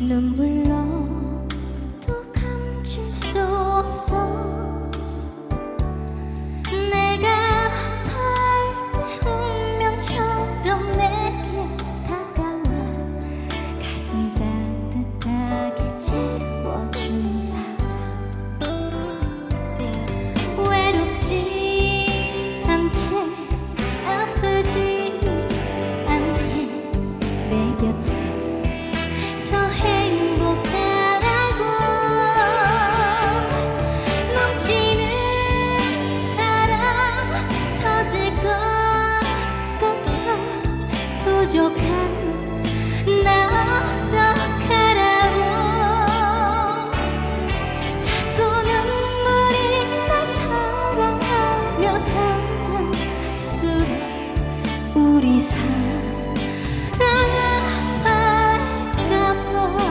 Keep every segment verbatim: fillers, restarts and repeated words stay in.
눈물로 또 감출 수 없어. 내가 아파할 때 운명처럼 내게 다가와 가슴 따뜻하게 채워준 사람. 외롭지 않게 아프지 않게 내 곁에서 행복하라고. 넘치는 사랑 터질 것 같아. 부족한 나 어떡하라고. 자꾸 눈물이 나. 사랑하며 사랑할수록 우리 사랑 아파할까봐.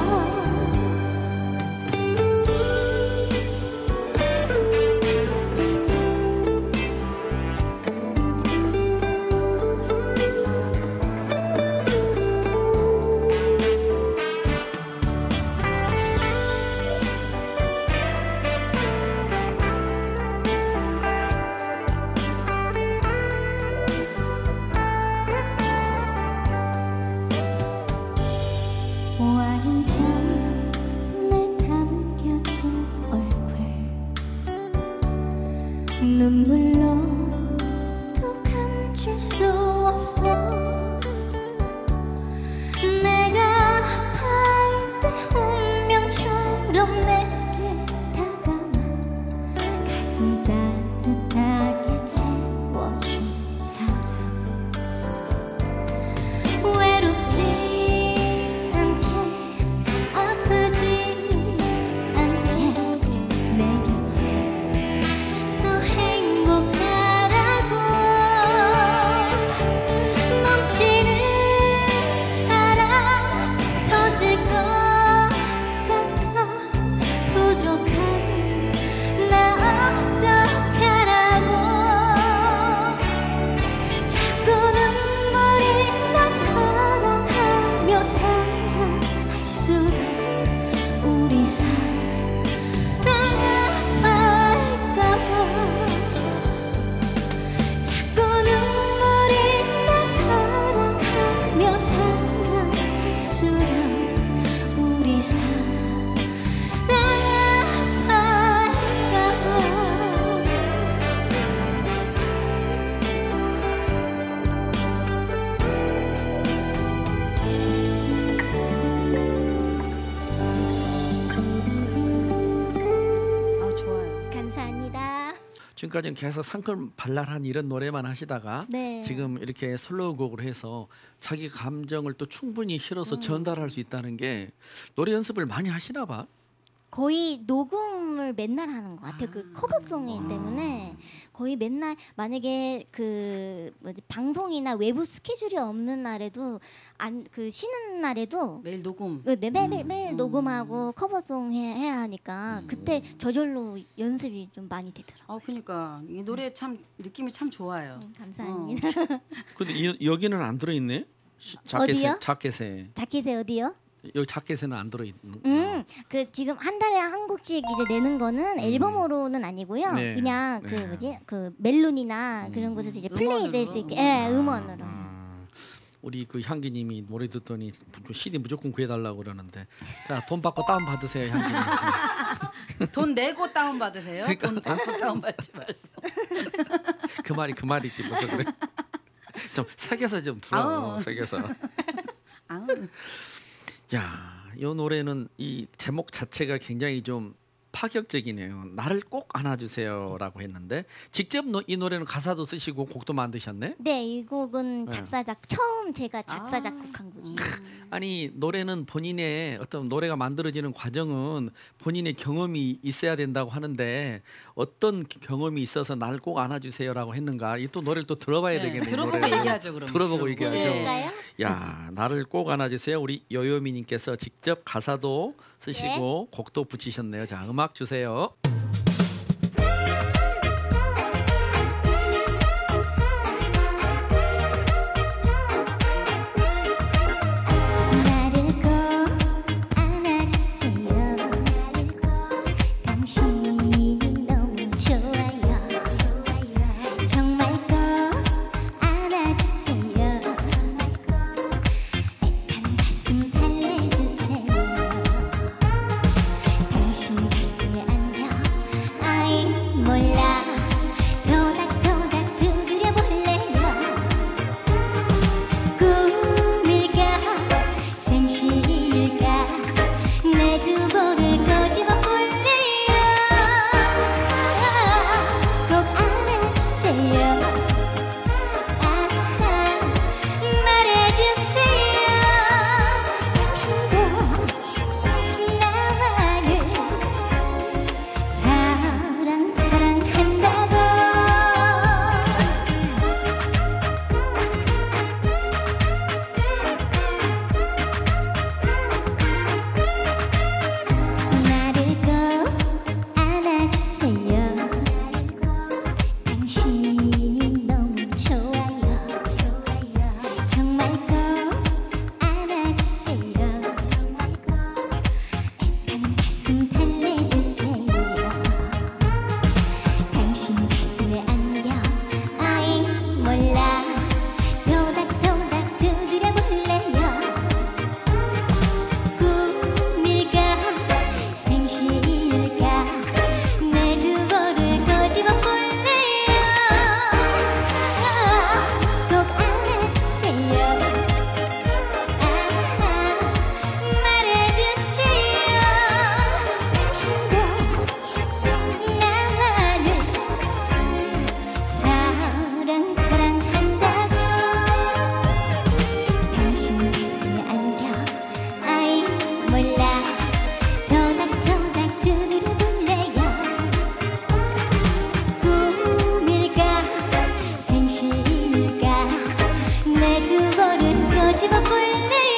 와인잔에 담겨진 얼굴 눈물로 또 감출 수 없어. 내가 아파할 때 운명처럼 내게 다가와 가슴 따뜻하게 채워준 사람. 외롭지 지금까지는 계속 상큼발랄한 이런 노래만 하시다가 네. 지금 이렇게 솔로곡으로 해서 자기 감정을 또 충분히 실어서 음. 전달할 수 있다는 게 노래 연습을 많이 하시나 봐. 거의 녹음을 맨날 하는 것 같아요. 아. 그 커버송이기 때문에 거의 맨날 만약에 그 뭐지 방송이나 외부 스케줄이 없는 날에도 안 그 쉬는 날에도 매일 녹음. 그 네, 매일 매일 음. 녹음하고 커버송 해, 해야 하니까 음. 그때 저절로 연습이 좀 많이 되더라고요. 어, 그러니까 이 노래 참 느낌이 참 좋아요. 음, 감사합니다. 근데 이, 여기는 안 들어있네. 시- 자켓에, 어디요? 자켓에 자켓에 어디요? 여기 자켓에는 안 들어있는. 음, 그 지금 한 달에 한 곡씩 이제 내는 거는 앨범으로는 아니고요. 네. 그냥 그 네. 뭐지 그 멜론이나 음. 그런 곳에서 이제 음원으로? 플레이 될 수 있게, 예, 음원으로. 아, 우리 그 향기님이 노래 듣더니 씨디 무조건 구해달라고 그러는데 자 돈 받고 다운 받으세요 향기님. 돈 내고 다운 받으세요. 그러니까. 돈 받고 다운 받지 말고. 그 말이 그 말이지 뭐 그래. 좀 새겨서 좀 들어. 아우. 새겨서. 아우. 야, 이 노래는 이 제목 자체가 굉장히 좀 파격적이네요. 나를 꼭 안아주세요라고 했는데 직접 노, 이 노래는 가사도 쓰시고 곡도 만드셨네. 네, 이 곡은 네. 작사 작 처음 제가 작사 아. 작곡한 곡이에요. 아니 노래는 본인의 어떤 노래가 만들어지는 과정은 본인의 경험이 있어야 된다고 하는데 어떤 경험이 있어서 날 꼭 안아주세요라고 했는가? 이 또 노래를 또 들어봐야 네, 되겠네요. 들어보고 노래를. 얘기하죠, 그러면. 들어보고 얘기하죠. 네. 그럴까요? 야, 나를 꼭 안아주세요. 우리 요요미님께서 직접 가사도 쓰시고 곡도 붙이셨네요. 자, 음악 주세요. 나를 꼭 정말 꼭 안아주세요. 애타는 가슴 달래주세요. 당신 가슴에 안겨 아이 몰라 토닥토닥 두드려 볼래요. 꿈일까 생시일까 내 두볼을 꼬집어 볼래요. 꼭 안아주세요. 아하 말해주세요. 당신도 나만을 사랑 사랑한다고. 당신 가슴에 안겨 아이 몰라 토닥토닥 두드려 볼래요. 꿈일까 생시일까 내 두볼을 꼬집어 볼래요.